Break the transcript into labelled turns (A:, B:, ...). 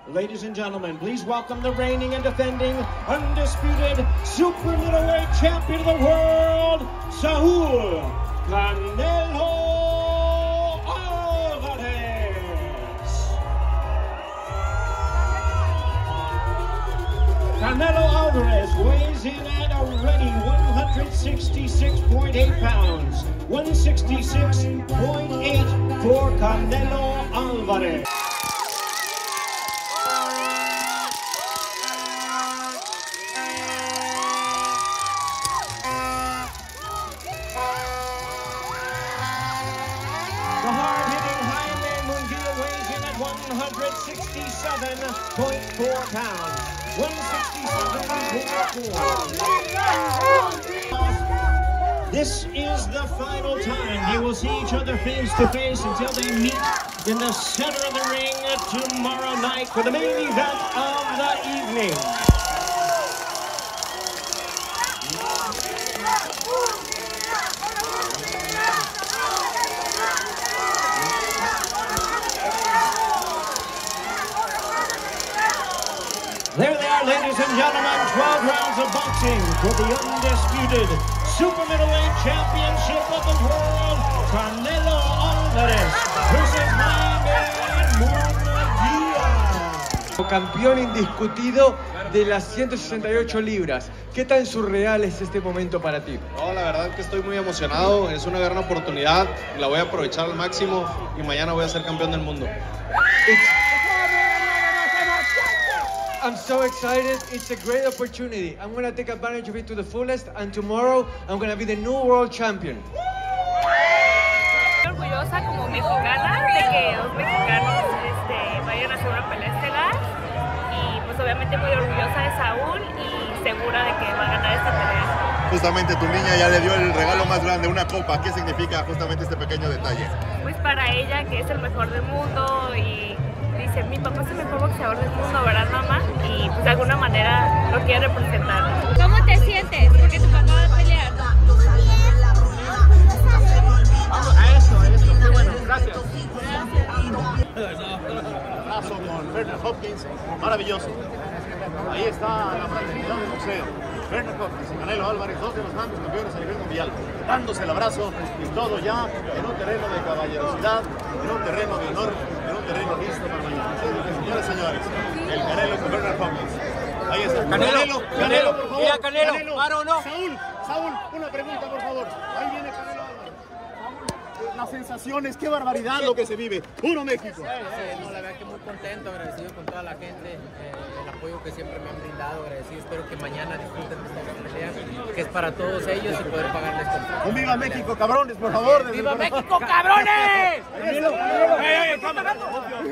A: Ladies and gentlemen, please welcome the reigning and defending undisputed super middleweight champion of the world, Saul Canelo Alvarez. Canelo Alvarez weighs in at a ready 166.8 pounds. 166.8 for Canelo Alvarez. The hard-hitting Jaime Munguia weighs in at 167.4 pounds. 167.4. This is the final time they will see each other face to face until they meet in the center of the ring tomorrow night for the main event of the evening. There they are, ladies and gentlemen, 12 rounds of boxing for the undisputed super middleweight championship of the world, Canelo Alvarez versus Jaime Munguia.
B: Campeón indiscutido de las 168 libras. ¿Qué tan surreal es este momento para ti?
C: No, la verdad que estoy muy emocionado, es una gran oportunidad, la voy a aprovechar al máximo y mañana voy a ser campeón del mundo.
B: I'm so excited. It's a great opportunity. I'm going to take advantage of it to the fullest, and tomorrow I'm going to be the new world champion.
D: Estoy orgullosa como mexicana de que los mexicanos vayan a hacer una pelea estelar y pues obviamente muy orgullosa de Saúl y segura de que va a ganar esta pelea.
E: Justamente tu niña ya le dio el regalo más grande, una copa. ¿Qué significa justamente este pequeño detalle?
D: Pues para ella, que es el mejor del mundo y dice, mi papá es el mejor boxeador del mundo, ¿verdad, mamá? Y pues de alguna manera lo quiere representar. ¿Cómo te sientes? Porque tu papá va a pelear.
E: Vamos a eso, qué bueno, gracias. Abrazo con Bernard Hopkins, maravilloso. Ahí está la fraternidad del boxeo. Bernard Hopkins y Canelo Álvarez, dos de los grandes campeones a nivel mundial, dándose el abrazo y todo ya en un terreno de caballerosidad, en un terreno de honor, en un terreno listo para mañana. Señores, señores, el Canelo con Bernard Hopkins. Ahí está. Canelo, por favor.
B: Mira, Canelo, ¿para o no?
E: Saúl, una pregunta, por favor. Ahí viene Canelo Álvarez. Las sensaciones, qué barbaridad lo que se vive. ¡Puro México!
F: No, la verdad que muy contento, agradecido con toda la gente, el apoyo que siempre me han brindado, agradecido. Espero que mañana disfruten de esta pelea, que es para todos ellos y poder pagarles con.
E: ¡Un viva México, cabrones, por favor!
F: ¡Viva México, cabrones!